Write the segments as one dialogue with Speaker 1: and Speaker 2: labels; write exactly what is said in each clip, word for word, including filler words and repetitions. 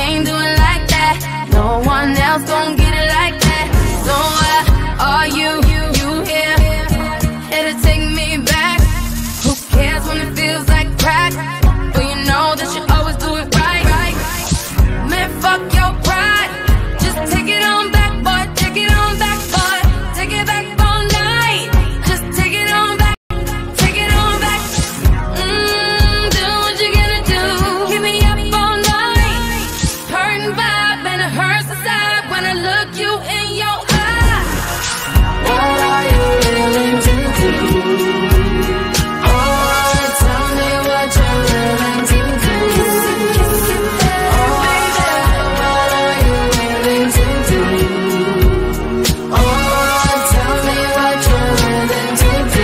Speaker 1: Can't do it like that. No one else gon' get it like that. So why are you, you, you here? Here to take me back. Who cares when it feels like crack? But you know that you always do it right, right. Man, fuck your pride. Just take it on back, boy. Take it on back, boy. Take it back all night. Just take it on back. Take it on back. Mmm, do what you gonna do. Keep me up all night. Hurting vibe and it hurts inside when I look you in your eye.
Speaker 2: What are you willing to do? Oh, tell me what you're willing to do. Oh, what are you willing to do? Oh, tell me what you're willing to do.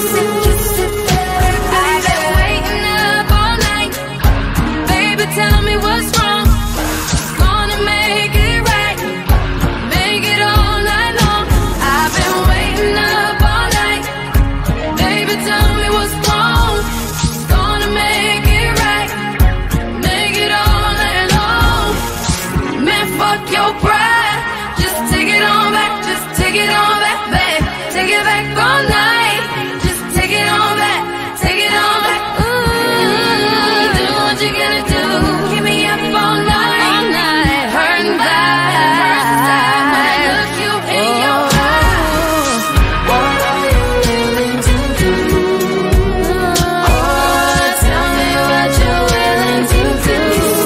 Speaker 1: I've been waiting up all night. Baby, tell me what's wrong. Gonna make it right. Make it all night long. I've been waiting up all night. Baby, tell me what's wrong. Gonna make it right. Make it all night long. Man, fuck your pride. Just take it on back. Just take it on back, babe. Take it back all night. Just take it on back. Take it on back. Ooh, do what you gonna do. Keep me up all night. All night. Hurting vibe. When I look you in your eyes.
Speaker 2: What are you willing to do? Oh, tell me what you're willing to do.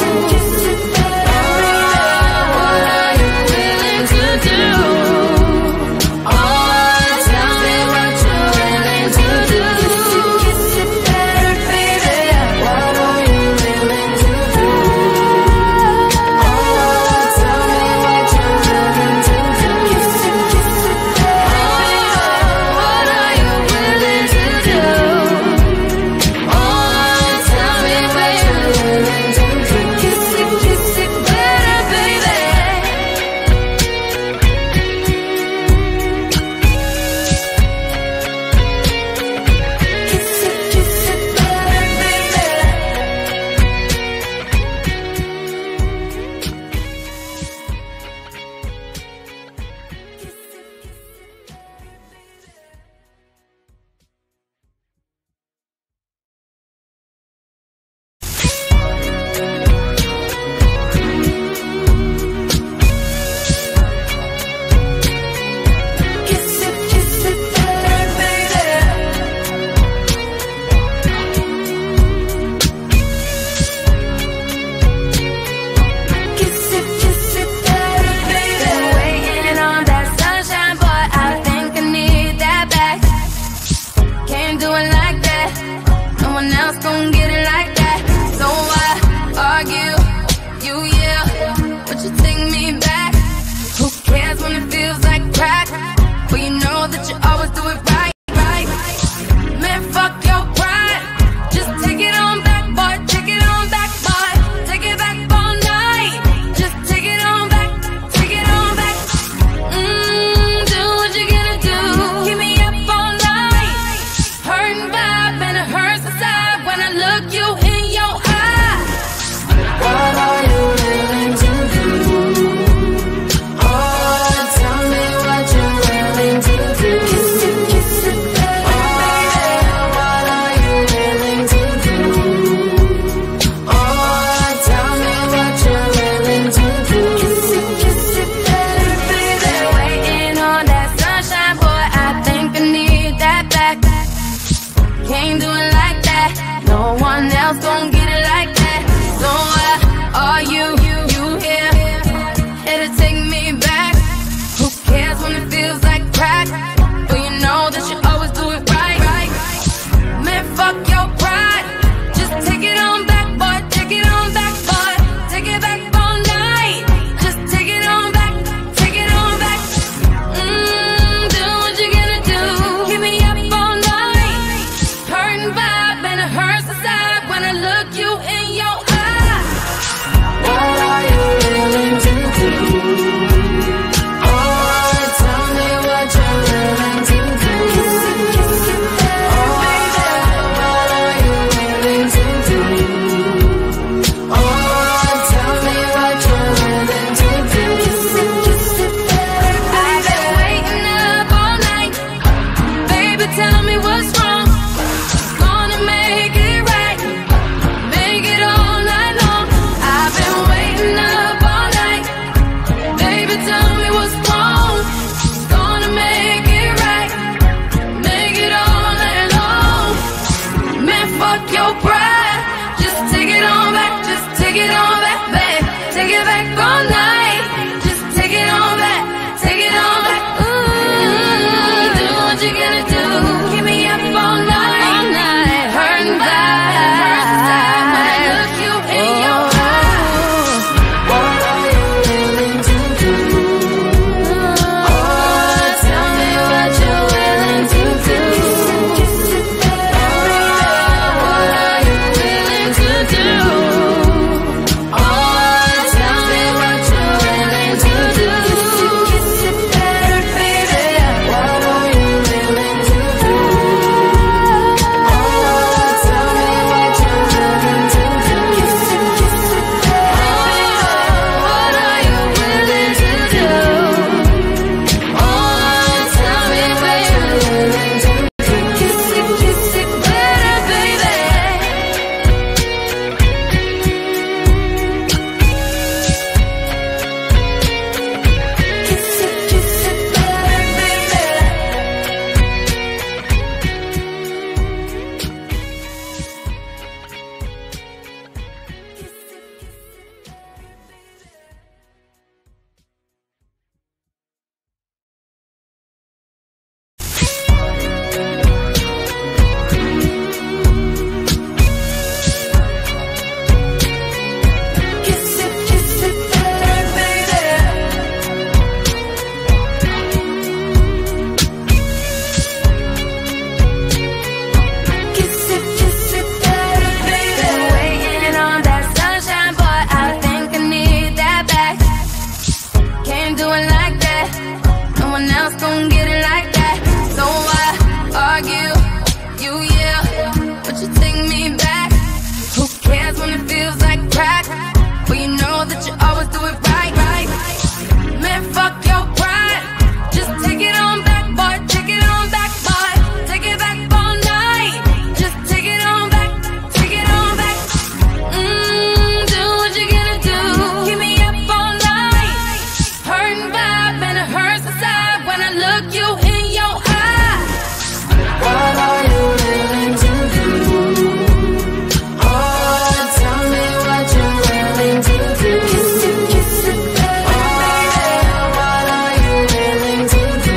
Speaker 2: Oh, what are you willing to do? Oh, tell me what you're willing to do. Baby, what are you willing to do? Oh, tell me what you're willing to do. What are you willing to do? Oh, tell me what you're willing to do. Kiss it, kiss it better, baby. Kiss it, kiss it better, baby. Kiss it, kiss it better, baby. Kiss it, kiss it better, baby.
Speaker 1: Waiting on that sunshine, boy, I think I need that back. Can't do it like that. No one else gon' get it like that. So why argue? You yeah, but you take me back. Who cares when it feels like crack? But you know that you always do it right, right. Man, fuck your pride. Just take it on back, boy. Take it on back, boy. Take it back all night. Just take it on back. Take it on back. Mmm, do what you gonna do. Keep me up all night. Hurting vibe and it hurts inside when I look you in your eye.
Speaker 2: What are you willing to do? Oh, tell me what you're willing to do. Kiss it, kiss it better, baby. What are you willing to do? Oh, tell me what you're willing to do. Kiss it, kiss it better, baby.
Speaker 1: Waiting on that sunshine, boy, I think I need that back. Can't do it like that. No one else gon' get it like that. So why are you, you, you here? Here to take me back. Who cares when it feels like crack? But you know that you always do it right, right. Man, fuck your pride. Just take it on back, boy. Take it on back, boy. Take it back all night. Just take it on back. Take it on back. Mmm, do what you gonna do. Keep me up all night. Hurting vibe and it hurts inside when I look fuck your pride. Just take it on back, just take it on back, babe. Take it back all night. Just take it on back, take it on back. Ooh, do what you gonna do. Keep me up all night, all night. Hurting bad. When I look you in your eyes.
Speaker 2: What are you willing to do? Oh, tell me what you're willing to do. What are you willing to do? Oh, tell me what you're willing to do. Kiss it better, baby. What are you willing to do? Oh, tell me what you're willing to do. Kiss it, kiss it better. What are you willing to do? Oh, tell me what you're willing to do. Kiss it, kiss it better, baby. Kiss it, kiss it better, baby. Kiss it, kiss it better, baby. Kiss it, kiss it better, baby.
Speaker 1: Waiting on that sunshine, boy, I think I need that back. Can't do it like that. No one else gon' get it like that. So why argue? You yeah, but you take me back. Who cares when it feels like crack? Well, you know that you always do it right, right. Man, fuck your pride. Just take it on back, boy. Take it on back, boy. Take it back all night. Just take it on back. Take it on back. Mmm, do what you gonna do. Keep me up all night. Hurting vibe and it hurts inside when I look you in your eyes.
Speaker 2: What are you willing to do? Oh, tell me what you're willing to do. Kiss it, kiss it better, baby. What are you willing to do?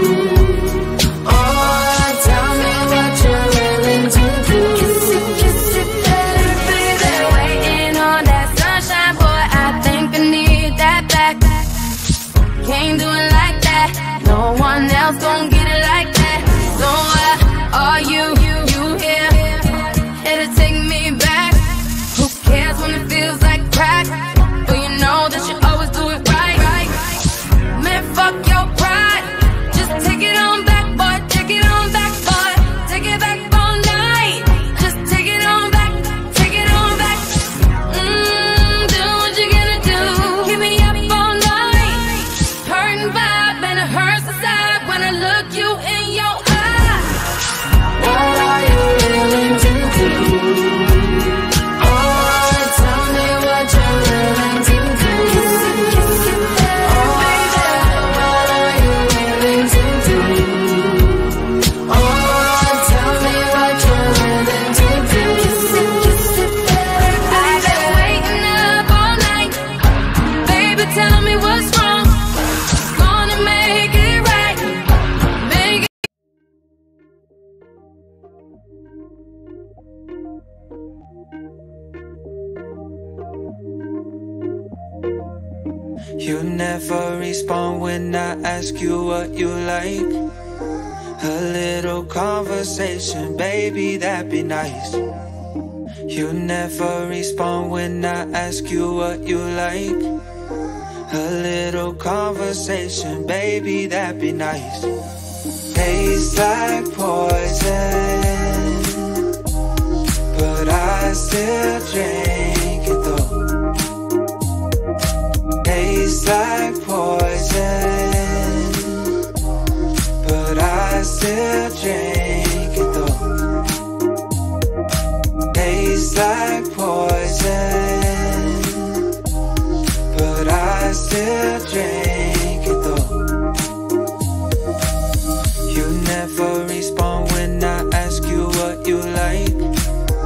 Speaker 2: Oh, tell me what you're willing to do. Kiss it, kiss it better, baby.
Speaker 1: Waiting on that sunshine, boy, I think I need that back. Can't do it like that. No one else gon' get it like that. So why are you, you here? Here to take me back. Who cares when it feels like crack? But you know that you always do it right, right. Man, fuck your pride. Just take it on back, boy. Take it on back, boy. Take it back all night. Just take it on back. Take it on back. Mmm, do what you gonna do. Keep me up all night. Hurting vibe and it hurts inside when I look you in your eyes.
Speaker 2: What are you willing to do? Oh, tell me what you're willing to do. Kiss it, kiss it better, baby. What are you willing to do? Oh, tell me what you're willing to do. Kiss it, kiss it better,
Speaker 1: I've been
Speaker 2: baby.
Speaker 1: waiting up all night. Baby, tell me what's wrong. Gonna make it right. Make it.
Speaker 3: You never respond when I ask you what you like. A little conversation, baby, that'd be nice. You never respond when I ask you what you like. A little conversation, baby, that'd be nice. Tastes like poison, but I still drink it though. Tastes like poison, but I still drink it though. Tastes like poison, but I still drink it though. You never respond when I ask you what you like.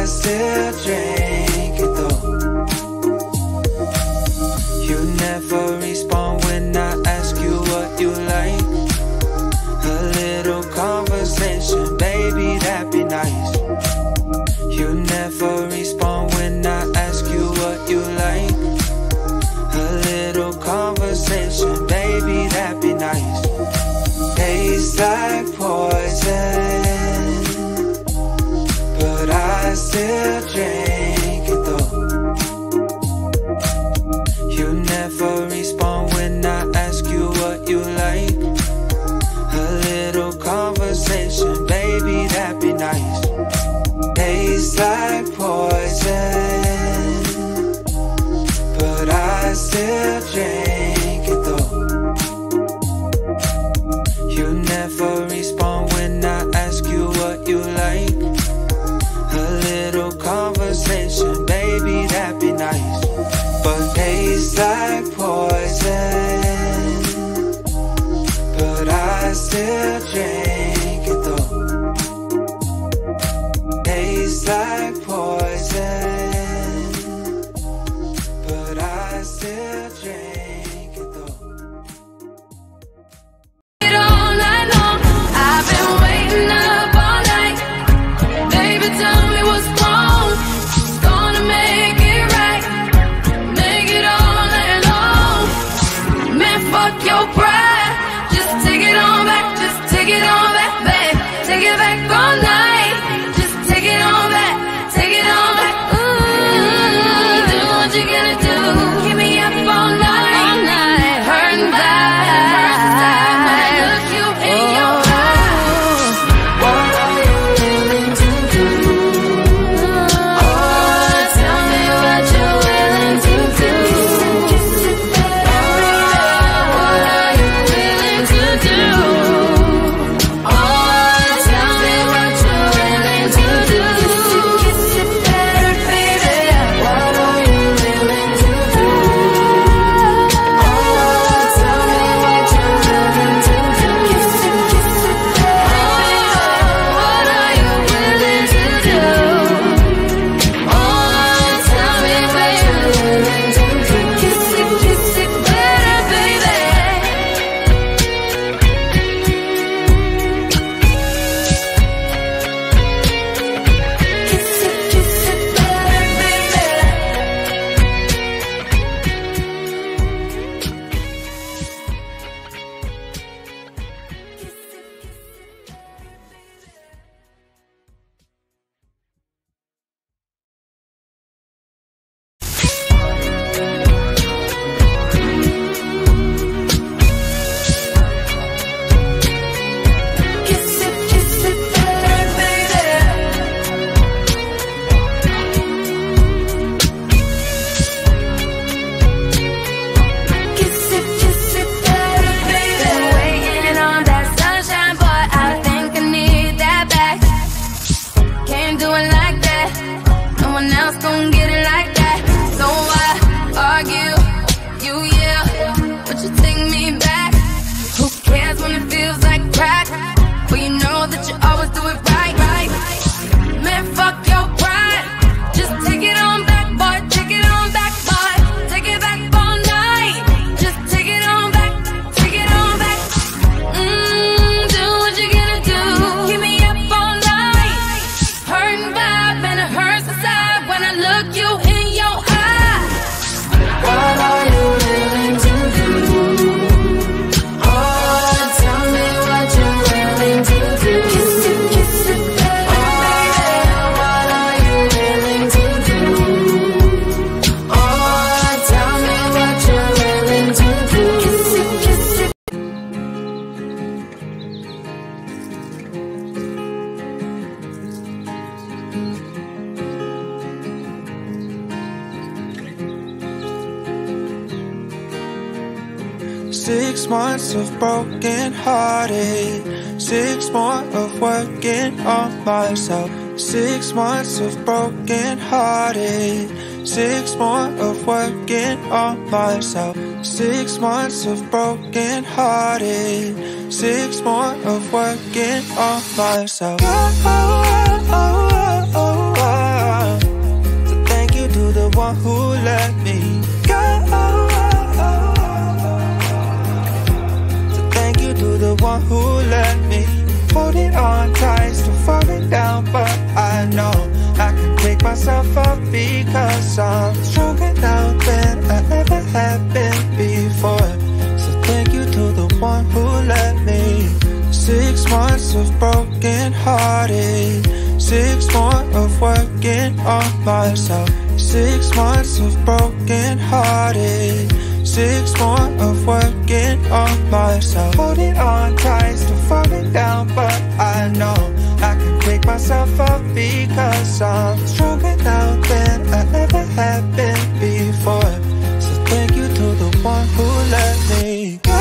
Speaker 3: I still drink it though. You never respond when I ask you what you like. A little conversation, baby, that'd be nice. You never respond when I ask you what you like. A little conversation, baby, that'd be nice. Tastes like poison, but I still drink it though. You never respond when I ask you what you like. A little conversation, baby, that'd be nice. Tastes like poison, but I still drink it though. You never respond when I ask you what you like. A little conversation, baby, that'd be nice. But tastes like poison, but I still drink it though. Tastes like poison, but I still drink it though.
Speaker 1: All night long, I've been waiting up all night. Baby, tell me what's wrong. Gonna make it right. Make it all night long. Man, fuck your pride. Just take it on back. Just take it on back, babe. Take it back all night. Just take it on back. Take it on back. Ooh, do what you gonna do. Keep me up all night. All night. Hurting bad. First time when I look you in your eyes.
Speaker 2: What are you willing to do? Oh, tell me what you're willing to do. Oh, what are you willing to do? Oh, tell me what you're willing to do.
Speaker 1: Kiss it better, baby.
Speaker 2: What are you willing to do? Oh, tell me what you're willing to do.
Speaker 1: Kiss it, kiss it better.
Speaker 2: What are you willing to do? Oh, tell me what you're willing to do.
Speaker 1: Kiss it, kiss it better, baby. Kiss it, kiss it better, baby. Kiss it, kiss it better, baby. Kiss it, kiss it better, baby. Been waiting on that sunshine, boy. I think I need that back. Can't do it like that. No one else gon' get it like that. So why argue? You yeah, but you take me back. Who cares when it feels like crack? Well, you know that you always do it right, right. Man, fuck your pride. Just take it on back, boy. Take it on back, boy. Take it back all night. Just take it on back. Take it on back. Mmm, do what you gonna do. Keep me up all night. Hurting vibe and it hurts inside when I look you in your eyes.
Speaker 2: What are you willing to do? Oh, tell me what you're willing to do.
Speaker 1: Kiss it, kiss it better, baby.
Speaker 2: What are you willing to do? Oh, tell me what you're willing to do.
Speaker 1: Kiss it, kiss it.
Speaker 3: Six months of broken hearted, six more of working on myself. Six months of broken hearted, six more of working on myself. Six months of broken hearted, six more of working on myself. Oh, oh, oh, oh, oh, oh. I can pick myself up because I'm stronger now than I ever have been before. So thank you to the one who let me. Six months of broken hearted, six more of working on myself. Six months of broken hearted, six more of working on myself. Holding on tight, still falling down, but I know I can pick myself up because I'm stronger now than I ever have been before. So thank you to the one who let me go.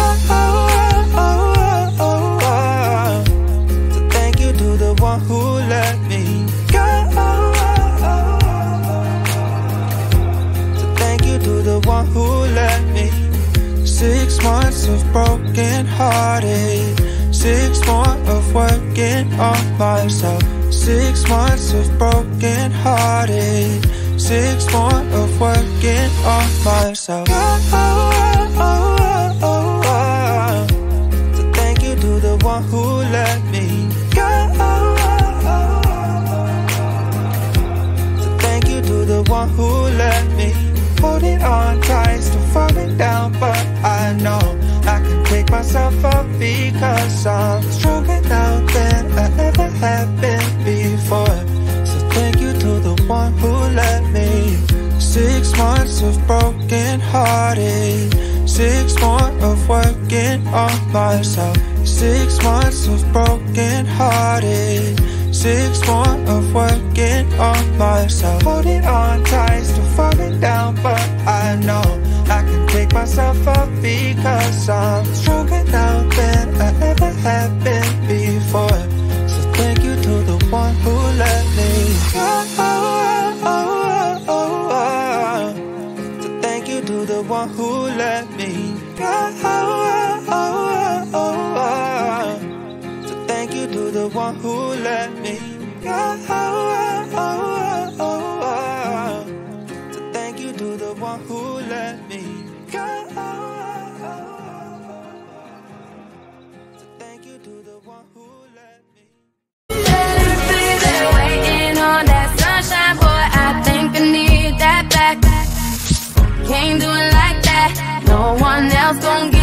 Speaker 3: So thank you to the one who let me go. So thank you to the one who let me. Six months of broken hearted, six more of working on myself. Six months of broken hearted, six more of working on myself. So thank you to the one who let me go. So thank you to the one who let me. Holding on tight, still falling down, but I know I can pick myself up because I'm stronger now than I ever have been before. So thank you to the one who let me. Six months of broken hearted, six more of working on myself. Six months of broken hearted, six more of working on myself. Holding on tight, still falling down, but I know I can pick myself up because I'm stronger now than I ever have been before. So thank you to the one who let me go. So thank you to the one who let me go. So thank you to the one who let me go. So thank you to the one who let me go. So thank you to the one who let me.
Speaker 2: Been waiting on that sunshine, boy, I think I need that back. Can't do it like that, no one else gon' give